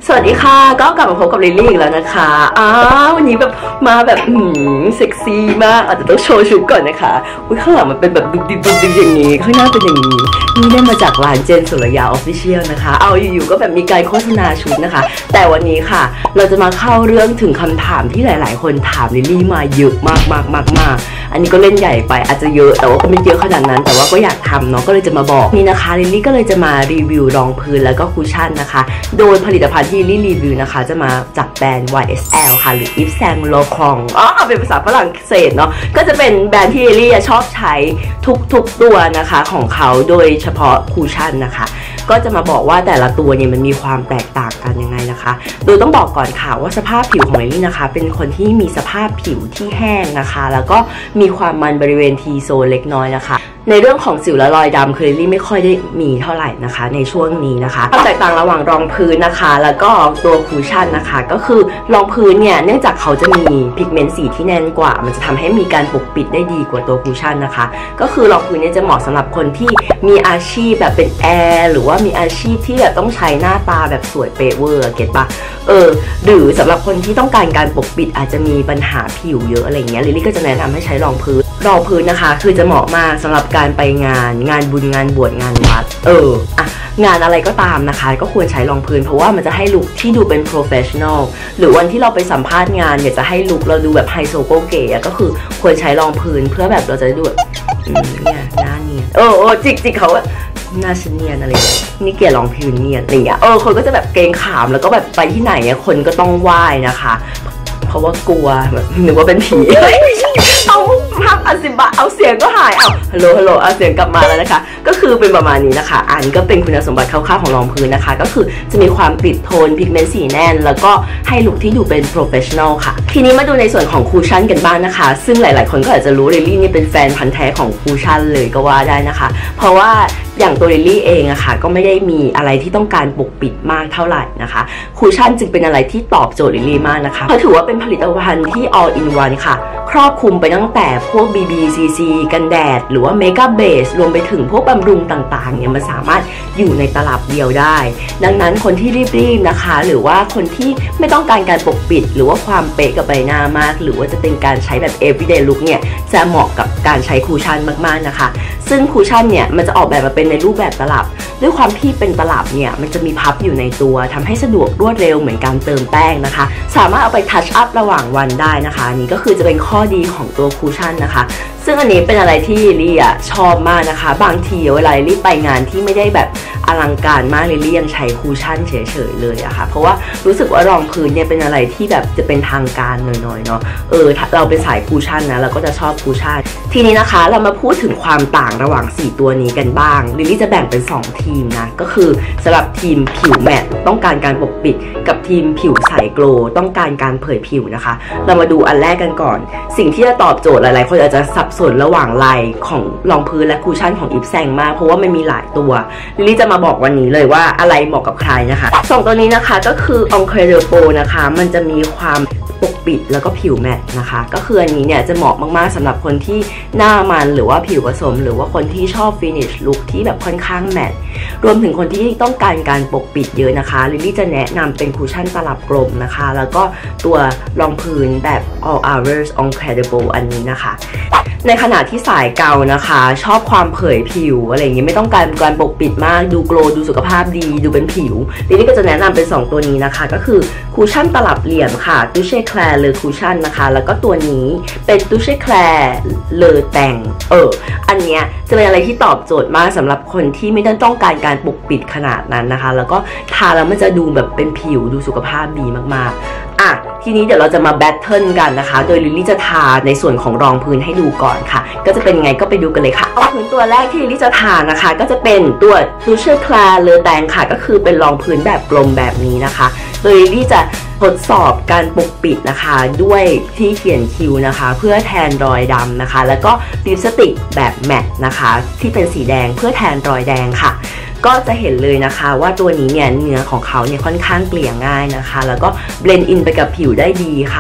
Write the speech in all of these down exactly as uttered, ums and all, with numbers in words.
สวัสดีค่ะก็กลับมาพบกับลิลลี่อีกแล้วนะคะอ้าววันนี้แบบมาแบบหืมเซ็กซี่มากอาจจะต้องโชว์ชุดก่อนนะคะอุ้ยข้างหลังมันเป็นแบบดุดิบดุดิบอย่างนี้ข้างหน้าเป็นอย่างนี้นี่ได้มาจากร้านเจนสุรยาออฟฟิเชียลนะคะเอาอยู่ๆก็แบบมีการโฆษณาชุดนะคะแต่วันนี้ค่ะเราจะมาเข้าเรื่องถึงคำถามที่หลายๆคนถามลิลลี่มาเยอะมากมากมากมากอันนี้ก็เล่นใหญ่ไปอาจจะเยอะแต่ว่าก็ไม่เยอะขนาดนั้นแต่ว่าก็อยากทำเนาะก็เลยจะมาบอกนี่นะคะลิลลี่ก็เลยจะมารีวิวรองพื้นแล้วก็คุชชั่นนะคะโดยผลิตภัณฑ์ที่ลิลลี่รีวิวนะคะจะมาจากแบรนด์ วาย เอส แอล ค่ะหรือ Yves Saint Laurent อ๋อเป็นภาษาฝรั่งเศสเนาะก็จะเป็นแบรนด์ที่ลิลลี่ชอบใช้ทุกๆตัวนะคะของเขาโดยเฉพาะคุชชั่นนะคะก็จะมาบอกว่าแต่ละตัวเนี่ยมันมีความแตกต่างกันยังไงนะคะโดยต้องบอกก่อนค่ะว่าสภาพผิวของลิลลี่นะคะเป็นคนที่มีสภาพผิวที่แห้งนะคะแล้วก็มีความมันบริเวณ ที โซนเล็กน้อยนะคะในเรื่องของสิวและรอยดำคือลิลลี่ไม่ค่อยได้มีเท่าไหร่นะคะในช่วงนี้นะคะความแตกต่างระหว่างรองพื้นนะคะแล้วก็ตัวคุชชั่นนะคะก็คือรองพื้นเนี่ยเนื่องจากเขาจะมีพิกเมนต์สีที่แน่นกว่ามันจะทำให้มีการปกปิดได้ดีกว่าตัวคุชชั่นนะคะก็คือรองพื้นเนี่ยจะเหมาะสำหรับคนที่มีอาชีพแบบเป็นแอร์หรือว่ามีอาชีพที่แบบต้องใช้หน้าตาแบบสวยเป๊ะเวอร์เก็ตปะเออหรือสำหรับคนที่ต้องการการปกปิดอาจจะมีปัญหาผิวเยอะอะไรเงี้ยลิลลี่ก็จะแนะนำให้ใช้รองพื้นรองพื้นนะคะคือจะเหมาะมากสำหรับการไปงานงานบุญงานบวชงานวัดเอออะงานอะไรก็ตามนะคะก็ควรใช้รองพื้นเพราะว่ามันจะให้ลุคที่ดูเป็น professional หรือวันที่เราไปสัมภาษณ์งานอยากจะให้ลุคเราดูแบบไฮโซโกเก๋ก็คือควรใช้รองพื้นเพื่อแบบเราจะดูแบบเนี่ยหน้าเนียนโอ้โอ้จิกจิกเขาหน้าฉันเนียนอะไรอย่างเงี้ยนี่เกลียดรองพื้นเนียนอะไรอย่างเงี้ยเออคนก็จะแบบเกรงขามแล้วก็แบบไปที่ไหนเนี่ยคนก็ต้องไหว้นะคะเพราะว่ากลัวแบบนึกว่าเป็นผีเอาภาพอันสิบะเอาเสียงก็หายเอาฮัลโหลฮัลโหลเอาเสียงกลับมาแล้วนะคะก็คือเป็นประมาณนี้นะคะอันนี้ก็เป็นคุณสมบัติคร่าวๆของรองพื้นนะคะก็คือจะมีความติดโทนพิกเมนต์สีแน่นแล้วก็ให้ลุคที่ดูเป็นโปรเฟชชั่นอลค่ะทีนี้มาดูในส่วนของคูชั่นกันบ้างนะคะซึ่งหลายๆคนก็อาจจะรู้ลิลลี่นี่เป็นแฟนพันธุ์แท้ของคูชั่นเลยก็ว่าได้นะคะเพราะว่าอย่างตัวลิลลี่เองอะค่ะก็ไม่ได้มีอะไรที่ต้องการปกปิดมากเท่าไหร่นะคะคูชั่นจึงเป็นอะไรที่ตอบโจทย์ลิลลี่มากนะคะเพราะถือว่าเป็นผลิตภัณฑ์ที่ all in one ค่ะครอบคลุมไปตั้งแต่พวก บี บี ซี ซี กันแดดหรือว่าเมคอัพเบสรวมไปถึงพวกบำรุงต่างๆเนี่ยมันสามารถอยู่ในตลับเดียวได้ดังนั้นคนที่รีบๆนะคะหรือว่าคนที่ไม่ต้องการการปกปิดหรือว่าความเป๊ะกับใบหน้ามากหรือว่าจะเป็นการใช้แบบ everyday look เนี่ยจะเหมาะกับการใช้คูชั่นมากๆนะคะซึ่งคูชั่นเนี่ยมันจะออกแบบมาเป็นในรูปแบบตลับด้วยความที่เป็นตลับเนี่ยมันจะมีพับอยู่ในตัวทำให้สะดวกรวดเร็วเหมือนการเติมแป้งนะคะสามารถเอาไปทัชอัพระหว่างวันได้นะคะนี่ก็คือจะเป็นข้อดีของตัวคูชั่นนะคะซึ่งอันนี้เป็นอะไรที่ลิลลี่อ่ะชอบมากนะคะบางทีเวลาลิลลี่ไปงานที่ไม่ได้แบบอลังการมากลิลลี่ยังใช้คูชั่นเฉยๆเลยอะค่ะเพราะว่ารู้สึกว่ารองพื้นเนี่ยเป็นอะไรที่แบบจะเป็นทางการหน่อยๆเนาะเออเราเป็นสายคูชั่นนะเราก็จะชอบคูชั่นทีนี้นะคะเรามาพูดถึงความต่างระหว่างสี่ตัวนี้กันบ้างลิลลี่จะแบ่งเป็นสองทีมนะก็คือสำหรับทีมผิวแมตต์ต้องการการปกปิดกับทีมผิวใสโกลว์ต้องการการเผยผิวนะคะเรามาดูอันแรกกันก่อนสิ่งที่จะตอบโจทย์หลายๆคนอาจจะสับสนระหว่างลายของรองพื้นและคูชั่นของYves Saintมากเพราะว่ามันมีหลายตัวลิลลี่จะมาบอกวันนี้เลยว่าอะไรเหมาะกับใครนะคะสองตัวนี้นะคะก็คือ Incredible นะคะมันจะมีความปกปิดแล้วก็ผิวแมตต์นะคะก็คืออันนี้เนี่ยจะเหมาะมากๆสำหรับคนที่หน้ามันหรือว่าผิวผสมหรือว่าคนที่ชอบฟินิชลุคที่แบบค่อนข้างแมตต์รวมถึงคนที่ต้องการการปกปิดเยอะนะคะลิลลี่จะแนะนำเป็นคูชั่นตลับกลมนะคะแล้วก็ตัวรองพื้นแบบ All Hours Incredible อันนี้นะคะในขณะที่สายเกานะคะชอบความเผยผิวอะไรอย่างเงี้ยไม่ต้องการการปกปิดมากดูโกลว์ดูสุขภาพดีดูเป็นผิวลิลลี่ก็จะแนะนำเป็นสองตัวนี้นะคะก็คือคูชั่นตลับเหลี่ยมค่ะตูเช่แคลร์เลอคูชั่นนะคะแล้วก็ตัวนี้เป็นตูเช่แคลร์เลอแตงเอออันเนี้ยจะเป็นอะไรที่ตอบโจทย์มากสำหรับคนที่ไม่ต้องการการปกปิดขนาดนั้นนะคะแล้วก็ทาแล้วมันจะดูแบบเป็นผิวดูสุขภาพดีมากๆอ่ะทีนี้เดี๋ยวเราจะมาแบทเทิลกันนะคะโดยลิลลี่จะทาในส่วนของรองพื้นให้ดูก่อนค่ะก็จะเป็นไงก็ไปดูกันเลยค่ะรองพื้นตัวแรกที่ลิลลี่จะทานะคะก็จะเป็นตัวตูเช่แคลร์เลอแตงค่ะก็คือเป็นรองพื้นแบบกลมแบบนี้นะคะโดยลิลลี่จะทดสอบการปกปิดนะคะด้วยที่เขียนคิ้วนะคะเพื่อแทนรอยดำนะคะแล้วก็ลิปสติกแบบแมตต์นะคะที่เป็นสีแดงเพื่อแทนรอยแดงค่ะก็จะเห็นเลยนะคะว่าตัวนี้เนี่ยเนื้อของเขาเนี่ยค่อนข้างเกลี่ยง่ายนะคะแล้วก็เบลนด์อินไปกับผิวได้ดีค่ะท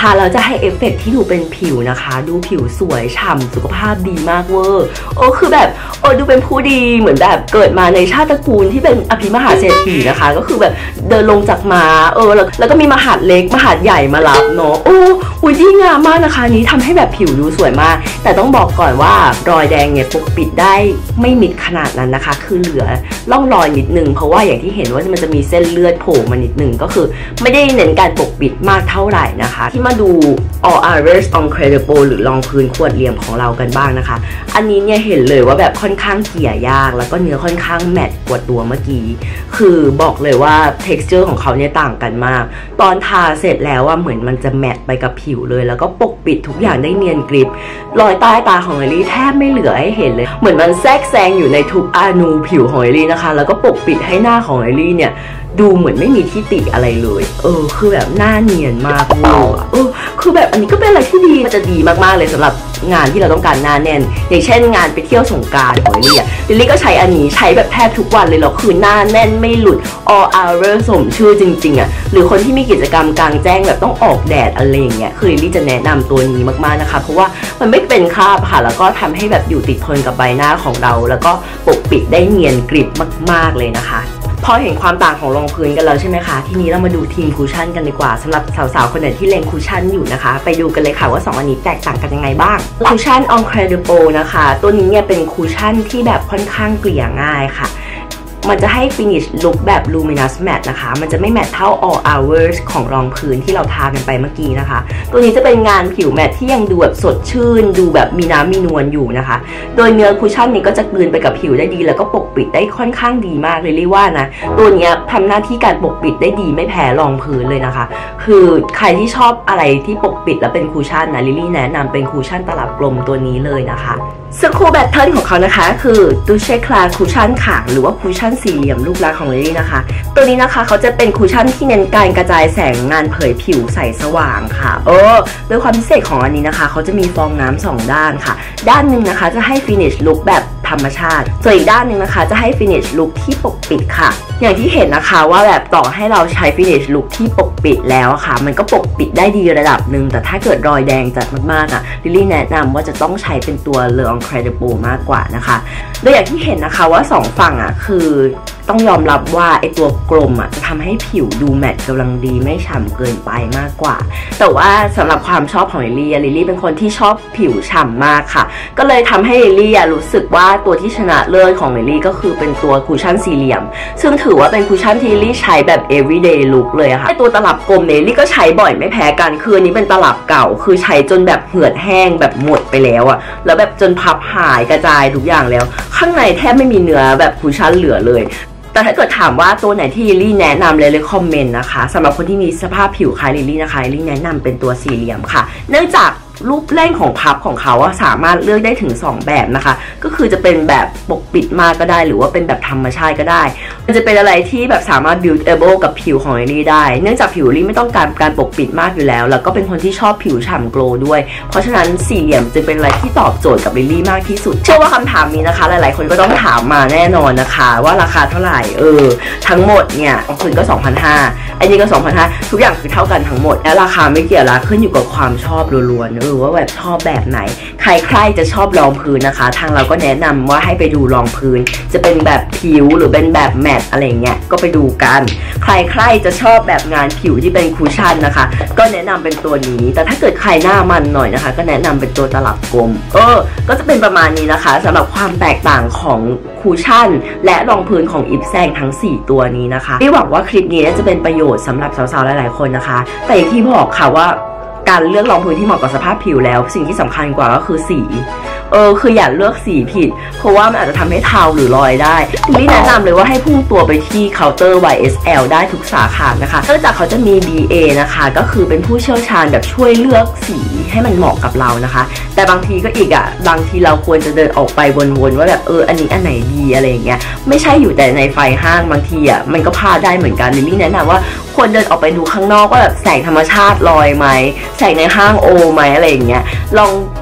าแล้วจะให้เอฟเฟกต์ที่ดูเป็นผิวนะคะดูผิวสวยฉ่ำสุขภาพดีมากเวอร์โอ้คือแบบโอ้ดูเป็นผู้ดีเหมือนแบบเกิดมาในชาติตระกูลที่เป็นอภิมหาเศรษฐีนะคะก็คือแบบเดินลงจากม้าเออแล้วแล้วก็มีมหาดเล็กมหาดใหญ่มารับเนาะโอ้อุ้ยดีงามมากนะคะนี้ทำให้แบบผิวดูสวยมากแต่ต้องบอกก่อนว่ารอยแดงเนี่ยปกปิดได้ไม่มิดขนาดนั้นนะคะคือเหลือร่องรอยนิดนึงเพราะว่าอย่างที่เห็นว่ามันจะมีเส้นเลือดโผล่มานิดนึงก็คือไม่ได้เน้นการปกปิดมากเท่าไหร่นะคะที่มาดู All Hours Incredible หรือรองพื้นขวดเหลี่ยมของเรากันบ้างนะคะอันนี้เนี่ยเห็นเลยว่าแบบค่อนข้างเกลี่ยยากแล้วก็เนื้อค่อนข้างแมตต์กว่าตัวเมื่อกี้คือบอกเลยว่า texture ของเขาเนี่ยต่างกันมากตอนทาเสร็จแล้วว่าเหมือนมันจะแมตต์ไปกับผิวเลยแล้วก็ปกปิดทุกอย่างได้เนียนกริบรอยใต้ตาของเอลี่แทบไม่เหลือให้เห็นเลยเหมือนมันแทรกแซงอยู่ในทุกอนูผิวของเอลี่นะคะแล้วก็ปกปิดให้หน้าของเอลี่เนี่ยดูเหมือนไม่มีที่ติอะไรเลยเออคือแบบหน้าเนียนมากเลยเออคือแบบอันนี้ก็เป็นอะไรที่ดีมันจะดีมากๆเลยสำหรับงานที่เราต้องการหน้าแน่นอย่างเช่นงานไปเที่ยวสงกรานต์ของลิลลี่อะลิลลี่ก็ใช้อันนี้ใช้แบบแทบทุกวันเลยหรอคือหน้าแน่นไม่หลุด all hour สมชื่อจริงๆอะหรือคนที่มีกิจกรรมกลางแจ้งแบบต้องออกแดดอะไรอย่างเงี้ยคือลิลลี่จะแนะนำตัวนี้มากๆนะคะเพราะว่ามันไม่เป็นคราบค่ะแล้วก็ทำให้แบบอยู่ติดทนกับใบหน้าของเราแล้วก็ปกปิดได้เนียนกริบมากๆเลยนะคะพอเห็นความต่างของรองพื้นกันแล้วใช่ไหมคะทีนี้เรามาดูทีมคูชั่นกันดีกว่าสำหรับสาวๆคนไหนที่เล็งคูชั่นอยู่นะคะไปดูกันเลยค่ะว่าสองอันนี้แตกต่างกันยังไงบ้างคูชั่น Incredible นะคะตัวนี้เนี่ยเป็นคูชั่นที่แบบค่อนข้างเกลี่ยง่ายค่ะมันจะให้ finish look แบบ luminous matte นะคะมันจะไม่แมทเท่า all hours ของรองพื้นที่เราทากันไปเมื่อกี้นะคะตัวนี้จะเป็นงานผิวแมทที่ยังดูแบบสดชื่นดูแบบมีน้ำมีนวลอยู่นะคะโดยเนื้อคุชชั่นนี้ก็จะกลืนไปกับผิวได้ดีแล้วก็ปกปิดได้ค่อนข้างดีมากเลยเรียกว่านะตัวนี้ทำหน้าที่การปกปิดได้ดีไม่แพ้รองพื้นเลยนะคะคือใครที่ชอบอะไรที่ปกปิดแล้วเป็นคุชชั่นนะลิลลี่แนะนำเป็นคุชชั่นตลับกลมตัวนี้เลยนะคะซึ่งคูแบตเทิลของเขานะคะคือดูเชคลาคูชั่นค่ะหรือว่าคูชั่นสี่เหลี่ยมรูปลักษณ์ของลิลลี่นะคะตัวนี้นะคะเขาจะเป็นคูชั่นที่เน้นการกระจายแสงงานเผยผิวใสสว่างค่ะเออโดยความพิเศษของอันนี้นะคะเขาจะมีฟองน้ำสองด้านค่ะด้านหนึ่งนะคะจะให้ฟินิชลุคแบบธรรมชาติส่วนอีกด้านหนึ่งนะคะจะให้ฟินิชลุคที่ปกปิดค่ะอย่างที่เห็นนะคะว่าแบบต่อให้เราใช้ฟินิชลุคที่ปกปิดแล้วค่ะมันก็ปกปิดได้ดีระดับหนึ่งแต่ถ้าเกิดรอยแดงจัดมากๆอ่ะลิลลี่แนะนำว่าจะต้องใช้เป็นตัวเลอ Incredible มากกว่านะคะโดยอย่างที่เห็นนะคะว่าสองฝั่งอ่ะคือต้องยอมรับว่าไอตัวกลมอ่ะจะทำให้ผิวดูแมตต์กำลังดีไม่ฉ่ำเกินไปมากกว่าแต่ว่าสำหรับความชอบของลิลลี่ลิลลี่เป็นคนที่ชอบผิวฉ่ำมากค่ะก็เลยทำให้ลิลลี่รู้สึกว่าตัวที่ชนะเลิศของลิลลี่ก็คือเป็นตัวคูชั่นสี่เหลี่ยมซึ่งถือว่าเป็นคูชั่นที่ลิลลี่ใช้แบบ everyday look เลยค่ะไอตัวตลับกลมเนี่ยลิลลี่ก็ใช้บ่อยไม่แพ้กันคืออันนี้เป็นตลับเก่าคือใช้จนแบบเหือดแห้งแบบหมดไปแล้วอ่ะแล้วแบบจนพับหายกระจายทุกอย่างแล้วข้างในแทบไม่มีเนื้อแบบคูชั่นเหลือเลยแต่ถ้าเกิดถามว่าตัวไหนที่ลิลลี่แนะนำเลยเลยคอมเมนต์นะคะสำหรับคนที่มีสภาพผิวคล้ายลิลลี่นะคะลิลลี่แนะนำเป็นตัวสี่เหลี่ยมค่ะเนื่องจากรูปเล่นของพับของเขาสามารถเลือกได้ถึงสองแบบนะคะก็คือจะเป็นแบบปกปิดมากก็ได้หรือว่าเป็นแบบธรรมชาติก็ได้มันจะเป็นอะไรที่แบบสามารถ buildable กับผิวของลิลลี่ได้เนื่องจากผิวลิลลี่ไม่ต้องการการปกปิดมากอยู่แล้วแล้วก็เป็นคนที่ชอบผิวฉ่ำโกลว์ด้วยเพราะฉะนั้นสี่เหลี่ยมจะเป็นอะไรที่ตอบโจทย์กับลิลลี่มากที่สุดเชื่อว่าคำถามนี้นะคะหลายๆคนก็ต้องถามมาแน่นอนนะคะว่าราคาเท่าไหร่เออทั้งหมดเนี่ยของคุณก็ สองพันห้าร้อย อันนี้ก็ สองพันห้าร้อย ทุกอย่างคือเท่ากันทั้งหมดและราคาไม่เกี่ยวละขึ้นอยู่กับความชอบล้วนๆเออว่าแบบชอบแบบไหนใครใครจะชอบรองพื้นนะคะทางเราก็แนะนำว่าให้ไปดูรองพื้นจะเป็นแบบผิวหรือเป็นแบบแมตต์อะไรเงี้ยก็ไปดูกันใครใครจะชอบแบบงานผิวที่เป็นคูชั่นนะคะก็แนะนำเป็นตัวนี้แต่ถ้าเกิดใครหน้ามันหน่อยนะคะก็แนะนำเป็นตัวตลับกลมเออก็จะเป็นประมาณนี้นะคะสำหรับความแตกต่างของคูชั่นและรองพื้นของอิฟแซงทั้งสี่ตัวนี้นะคะที่หวังว่าคลิปนี้จะเป็นประโยชน์สำหรับสาวๆหลายๆคนนะคะแต่อย่างที่บอกค่ะว่าการเลือกรองพื้นที่เหมาะกับสภาพผิวแล้วสิ่งที่สำคัญกว่าก็คือสีเออคืออย่าเลือกสีผิดเพราะว่ามันอาจจะทำให้เทาหรือรอยได้ลิลลี่แนะนำเลยว่าให้พุ่งตัวไปที่เคาน์เตอร์ วาย เอส แอล ได้ทุกสาขานะคะเนื่องจากเขาจะมี บี เอ นะคะก็คือเป็นผู้เชี่ยวชาญแบบช่วยเลือกสีให้มันเหมาะกับเรานะคะแต่บางทีก็อีกอ่ะบางทีเราควรจะเดินออกไปวนๆว่าแบบเอออันนี้อันไหนดีอะไรอย่างเงี้ยไม่ใช่อยู่แต่ในไฟห้างบางทีอ่ะมันก็พลาดได้เหมือนกันลิลลี่แนะนำว่าควรเดินออกไปดูข้างนอกว่าแบบแสงธรรมชาติลอยไหมแสงในห้างโอไหมอะไรอย่างเงี้ยลอง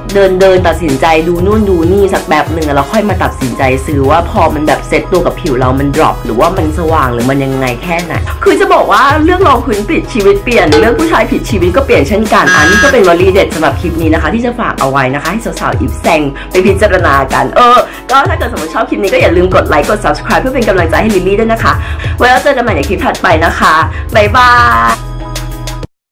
เดินเดินตัดสินใจดูนู่นดูนี่สักแบบหนึ่งแล้วค่อยมาตัดสินใจซื้อว่าพอมันแบบเซ็ตตัวกับผิวเรามันดรอปหรือว่ามันสว่างหรือมันยังไงแค่ไหนคือจะบอกว่าเรื่องรองพื้นปิดชีวิตเปลี่ยนเรื่องผู้ชายผิดชีวิตก็เปลี่ยนเช่นกันอันนี้ก็เป็นวลีเด็ดสำหรับคลิปนี้นะคะที่จะฝากเอาไว้นะคะให้สาวๆอิฟแซงไปพิจารณากันเออก็ถ้าเกิดสมมติชอบคลิปนี้ก็อย่าลืมกดไลค์กด ซับสไครบ์ เพื่อเป็นกำลังใจให้ลิลลี่ด้วยนะคะไว้แล้วเจอกันใหม่ในคลิปถัดไปนะคะบ๊ายบาย